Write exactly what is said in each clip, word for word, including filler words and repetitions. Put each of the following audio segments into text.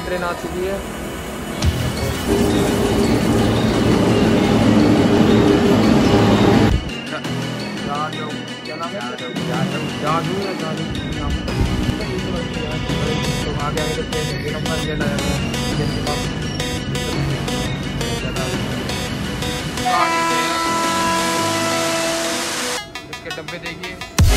Train आ चुकी है। क्या नाम है? जादू या जादू नाम तो आगे आगे तो ट्रेन नंबर ले लाया इसके डब्बे देखिए।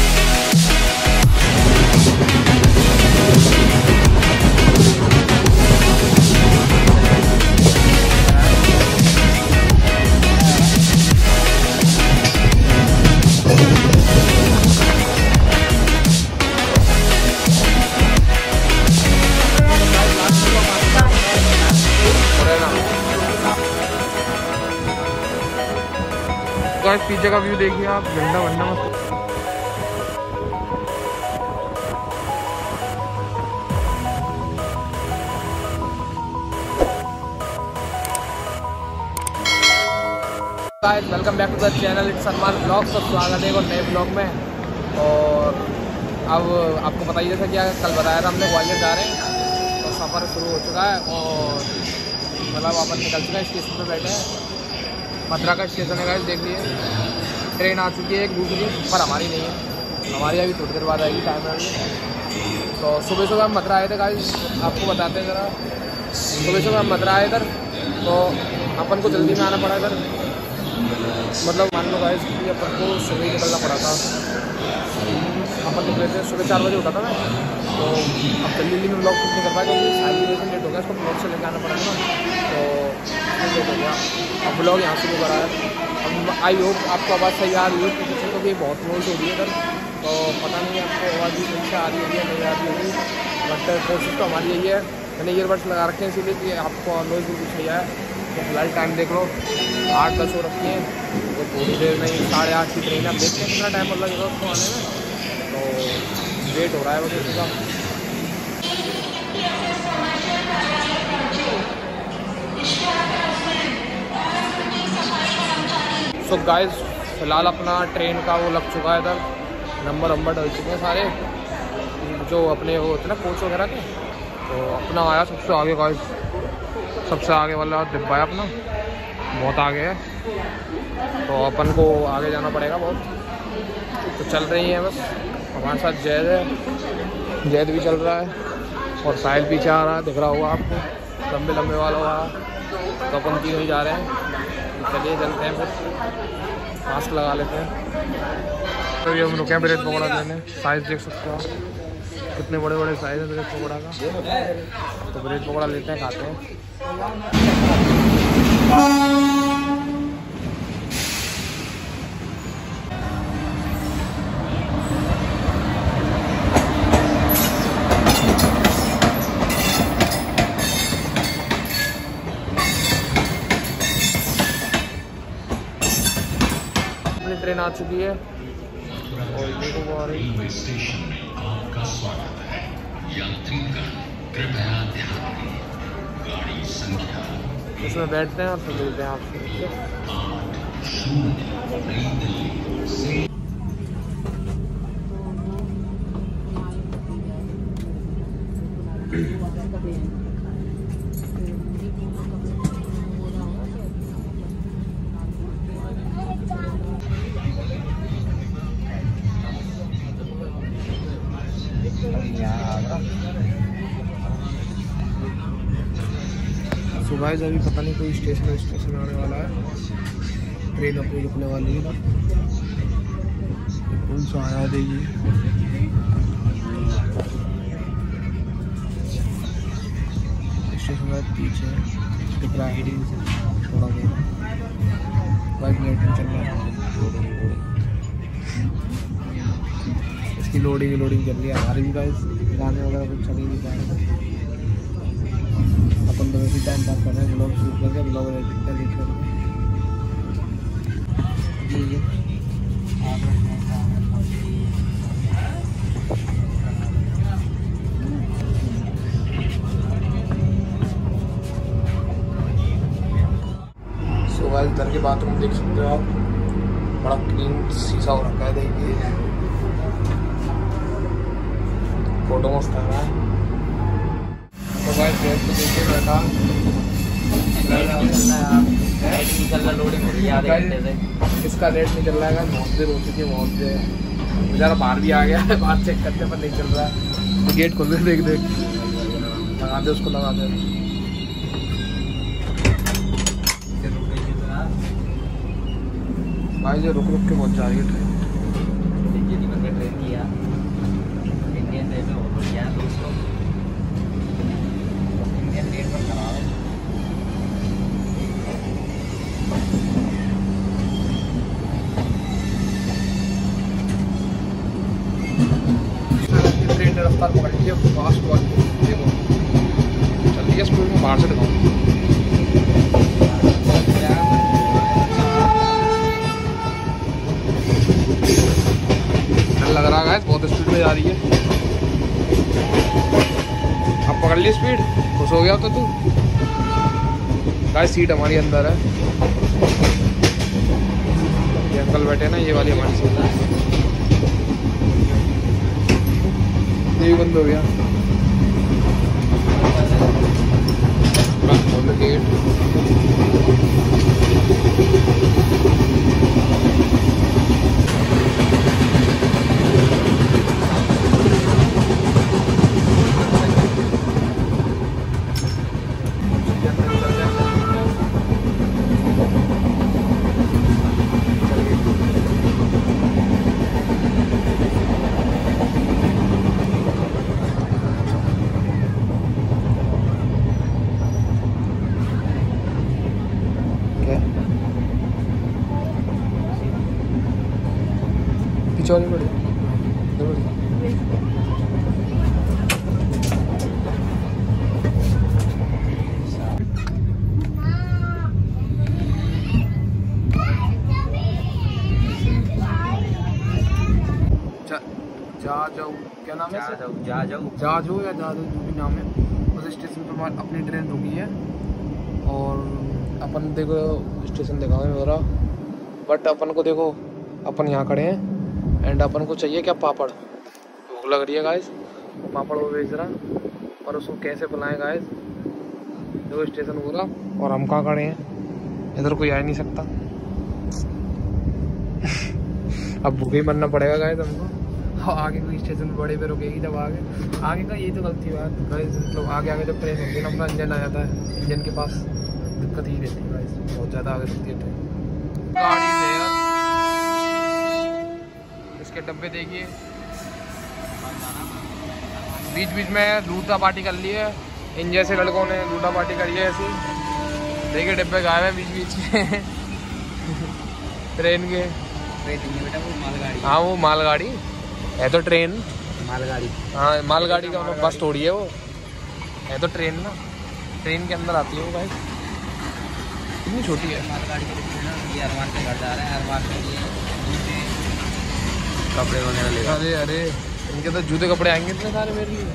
गाइस पीछे का व्यू देखिए आप, झंडा वंडा guys welcome back to the channel it's Salman vlog. तो स्वागत है एक और नए ब्लॉग में। और अब आपको पता ही जैसा कि कल बताया था हमने ग्वालियर जा रहे हैं, तो सफ़र शुरू हो चुका है और मतलब अपन निकल चुके हैं, स्टेशन पर बैठे हैं। मथुरा का स्टेशन है गाइस, देख लिए ट्रेन आ चुकी है एक दूसरी, पर हमारी नहीं है, हमारी अभी थोड़ी देर बाद आएगी, टाइम लगेगी। तो सुबह सुबह हम मथुरा आए थे गाइस, आपको बताते हैं ज़रा। सुबह सुबह हम मथुरा आए इधर, तो अपन को जल्दी में आना पड़ा इधर, मतलब मान लो गाइस कि अपन को सुबह ही निकलना पड़ा था। अपन निकले थे सुबह चार बजे उठा था मैं, तो अब जल्दी जल्दी में ब्लॉग कुछ नहीं कर पाया क्योंकि शायद लेकिन लेट हो गया, इसको ब्लॉग से लेकर आना पड़ा था ना, तो लेट हो गया। अब ब्लॉग यहाँ से भी करा है। अब आई होप आपको आवाज़ सही आ रही हो, क्योंकि तो भी बहुत नोइज़ हो रही है इधर, तो पता नहीं आपको आवाज़ भी सही से आ रही होगी या नहीं आ रही होगी, बट कोशिश तो हमारी यही है। मैंने ईयरबड्स लगा रखे हैं इसीलिए कि आपको नोइज़ भी सही आए। तो फिलहाल टाइम देख लो आठ दस हो रखी है, तो थोड़ी देर में ही साढ़े आठ की ट्रेन है। अब देखते हैं कितना टाइम लगेगा उसको आने में, तो वेट हो रहा है वजह से का। सो गाइस फिलहाल अपना ट्रेन का वो लग चुका है इधर, नंबर वंबर डल चुके हैं सारे जो अपने वो होते ना कोच वगैरह के। तो अपना आया सबसे आगे गाइस, सबसे आगे वाला डिब्बा है अपना, बहुत आगे है, तो अपन को आगे जाना पड़ेगा बहुत। तो चल रही है बस हमारे साथ जैद है, जैद भी चल रहा है और साहिल पीछे आ रहा है, दिख रहा होगा आपको, लंबे लंबे वाला हुआ। तो अपन तीनों ही जा रहे हैं, चलिए चलते हैं फिर, मास्क लगा लेते हैं। तो ये हम रुके हैं ब्रेड पकौड़ा लेने, साइज़ देख सकते हो कितने बड़े बड़े साइज़ है ब्रेड पकौड़ा का। तो ब्रेड पकौड़ा लेते हैं, खाते हैं। अपनी ट्रेन आ चुकी है और देखो वो आ रही है। आपका स्वागत है यात्रीगण, कृपया ध्यान दें गाड़ी संख्या इसमें बैठते हैं और फिर मिलते हैं आपसे। आठ शून्य नई दिल्ली से तो गाइस अभी पता नहीं कोई स्टेशन स्टेशन आने वाला है, ट्रेन अपनी रुकने वाली है। पुल से आया देखिए, स्टेशन का पीछे दिख रहा है थोड़ा बहुत, बाइक लाइट चल रहा है, इसकी लोडिंग लोडिंग चल रही है। हमारी भी गाइस गाने वगैरह कुछ चल ही नहीं पा रहे, अपन तो वैसे टाइम पास कर रहे हैं, ब्लॉग शूट करके ब्लॉग एडिट करके। सो गाइस इधर के बाथरूम देख सकते हो आप, बड़ा क्लीन शीशा हो रखा है, देखिए फोटो मस्त आ रहा है। तो भाई ट्रेन तो देखिए बैठा लोडिंग हो रही है आधे घंटे से। इसका नेट नहीं चल रहा है, बहुत देर हो चुकी है, बहुत देर। बेचारा बाहर भी आ गया है, बाहर चेक करने पर नहीं चल रहा है। तो गेट खोल दे, देख देख लगा दे उसको, लगा दे। भाई जो रुक रुक के पहुँच जा रही है ट्रेन। ट्रेन की यार इंडियन रेलवे बहुत बढ़िया है दोस्तों, इंडियन रेल पर कराओ। ट्रेन रफ्तार पकड़ लीजिए, फास्ट वाली देखो चल रही है स्पीड में, बाहर से दिखाऊँ। लग रहा है बहुत स्पीड में जा रही है। अब पकड़ ली स्पीड, खुश हो गया तो तू। गाइस सीट हमारी अंदर है, ये अंकल बैठे ना, ये वाली हमारी सीट है। ये बंद हो गया, खोल दो गेट। पिछवाड़ी पड़ी जा जाओ, क्या नाम है? जा जाओ जा जाओ जा जाओ या जा जाओ, जो भी नाम है। उस स्टेशन पर अपनी ट्रेन रुकी है और अपन देखो स्टेशन देखा है मेरा, बट अपन को देखो अपन यहाँ खड़े हैं एंड अपन को चाहिए क्या, पापड़। भूख लग रही है गाइस, पापड़ वो बेच रहा और उसको कैसे बुलाएं गाइस। देखो स्टेशन पूरा और हम कहाँ खड़े हैं, इधर कोई आ ही नहीं सकता। अब भूखे ही मरना पड़ेगा गाइस हमको। आगे कोई स्टेशन बड़े पे रुकेगी जब आगे आगे का, ये तो गलती बात गाइस। मतलब आगे आगे जब ट्रेन होती है ना, अपना इंजन आ जाता है, इंजन के पास दिक्कत ही रहती है गाइस, बहुत ज़्यादा आगे रुकती है ट्रेन। गाड़ी से यार इसके डब्बे देखिए, बीच बीच में लूटा पार्टी कर ली है इन जैसे लड़कों ने, लूटा पार्टी करी है ऐसी। देखिए डब्बे गायब हैं बीच बीच में ट्रेन के। बेटा वो मालगाड़ी, हाँ वो मालगाड़ी है तो ट्रेन, मालगाड़ी हाँ मालगाड़ी का मतलब बस थोड़ी है वो, है तो ट्रेन ना, ट्रेन के अंदर आती है वो भाई। कितनी छोटी है मालगाड़ी के लिए ना, ये अरमान के घर जा रहे हैं, अरमान के लिए कपड़े होने वाले। अरे अरे इनके तो जूते कपड़े आएंगे इतने सारे मेरे लिए।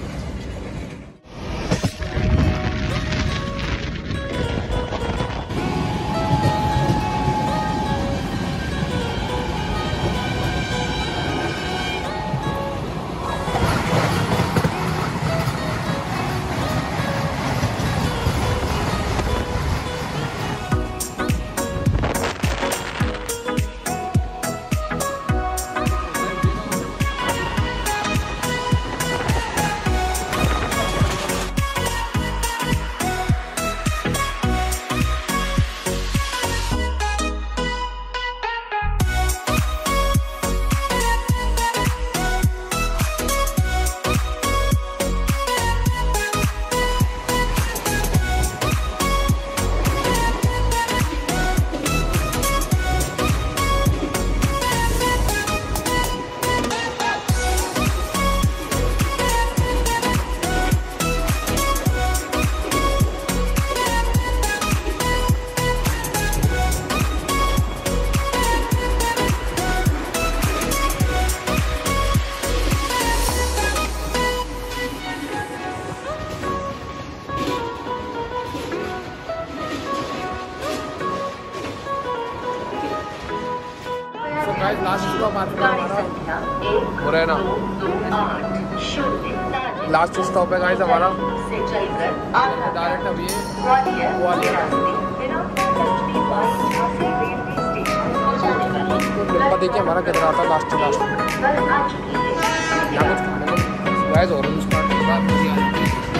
गाइस लास्ट स्टॉप आता है हमारा मुरैना, लास्ट स्टॉप है गाइस हमारा से चलकर आगरा डायरेक्ट अब ये ग्वालियर ग्वालियर बिना लक्ष्मी बस झांसी रेलवे स्टेशन हो जाने वाली डिब्बा देखिए हमारा कितना आता है लास्ट लास्ट में। कल आ चुकी है। यहाँ कुछ खाने को गाइस ऑरेंज स्टार्ट होगा मुझे आज।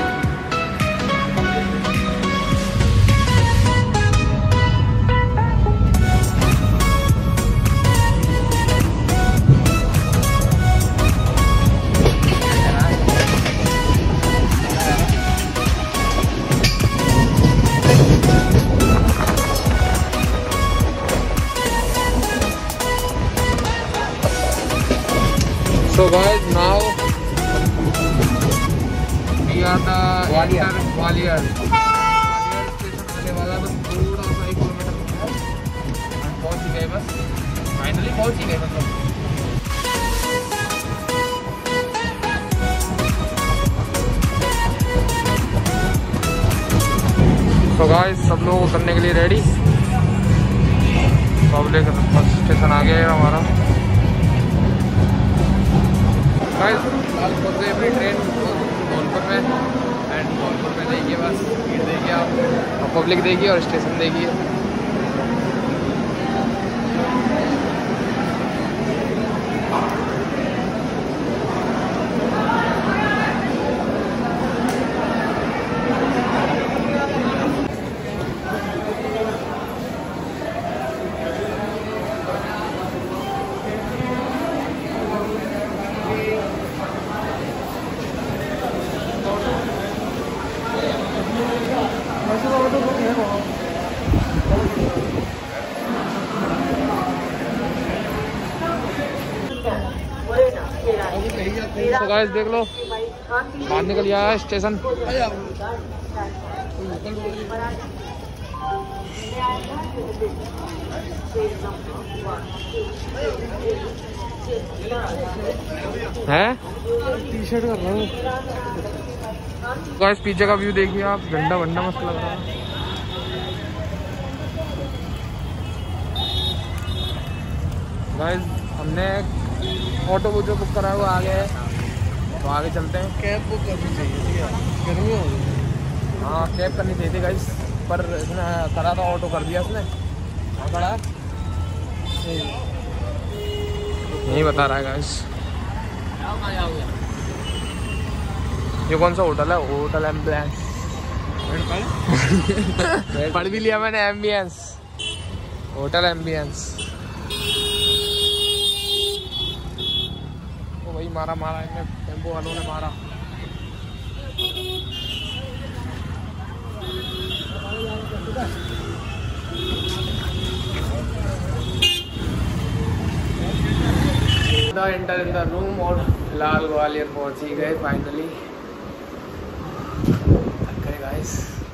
So guys, now we are the Gwalior. enter Gwalior. Gwalior station आने वाला है, बस थोड़ा सा एक किलोमीटर है। हम पहुंच ही गए, बस फाइनली पहुंच ही गए मतलब। तो गाइस सब लोग उतरने के लिए रेडी। सब लेकर बस स्टेशन आ गया है हमारा। गाइस आज पहुँच गए अपनी ट्रेन धौलपुर में एंड धौलपुर में देखिए बस भीड़ देखिए आप और पब्लिक देखिए और स्टेशन देखिए। तो गाइस देख लो बाहर निकल गया है स्टेशन। है टी शर्ट कर रहा हूँ। गाइस पीछे का व्यू देखिए आप, झंडा वंडा मस्त लग रहा है। गाइस हमने ऑटो वो जो बुक करा हुआ आ गया है, तो आगे चलते हैं। कैब बुक करनी चाहिए थी यार, गर्मी हो गई। हाँ कैब करनी चाहिए थी गाइस, पर इसने करा था ऑटो कर दिया इसने। हाँ खड़ा है नहीं बता रहा है गाइस। ये कौन सा होटल है? Hotel Ambience. पढ़ भी लिया मैंने, एम्बियंस, होटल एम्बियंस। तो वही मारा मारा इन्हें, टेम्पो वालों ने मारा। एंटर इन द रूम और फिलहाल ग्वालियर पहुंच ही गए फाइनली। गाइस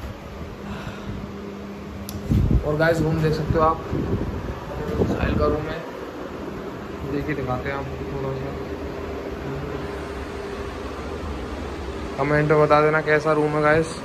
और गाइस रूम देख सकते हो आप, साहिल का रूम है, देखिए दिखाते हैं आपको थोड़ा सा। कमेंट में बता देना कैसा रूम है गाइस।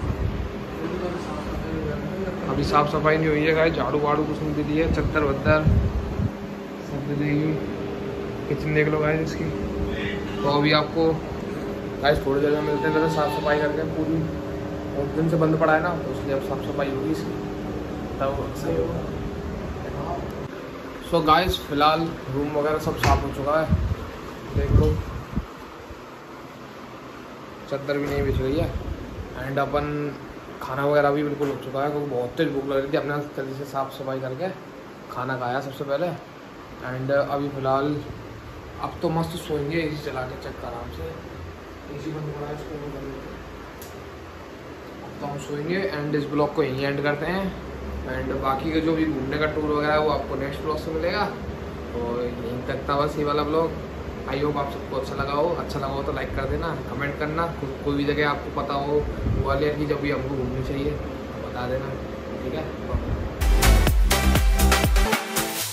अभी साफ सफाई नहीं हुई है गाइस, झाड़ू वाड़ू कुछ नहीं दी है, चद्दर वद्दर सब दे देगी। किचन देख लो गाइस इसकी। तो अभी आपको गाइस थोड़ी देर में मिलते हैं, तो साफ सफाई करके पूरी, और दिन से बंद पड़ा है ना, तो इसलिए अब साफ सफाई होगी इसकी, तब सही होगा। सो गाइस फिलहाल रूम वगैरह सब साफ हो चुका है, देख लो, चद्दर भी नहीं बिछ रही है। एंड अपन खाना वगैरह भी बिल्कुल हो चुका है, क्योंकि बहुत तेज भूख लग रही थी। अपने जल्दी से साफ़ सफाई करके खाना खाया सबसे पहले। एंड अभी फ़िलहाल अब तो मस्त सोएंगे, एसी चला के चेक आराम से। एसी बंद करा है इसको, अब तो हम सोएंगे। एंड इस ब्लॉग को यहीं एंड करते हैं। एंड बाकी का जो भी घूमने का टूर वगैरह है वो आपको नेक्स्ट ब्लॉग से मिलेगा। और यहीं तक था बस ये वाला ब्लॉग। आई होप आप सबको अच्छा लगा हो। अच्छा लगा हो तो लाइक कर देना, कमेंट करना। कोई भी जगह आपको पता हो ग्वालियर की जब भी हमको घूमनी चाहिए तो बता देना, ठीक है।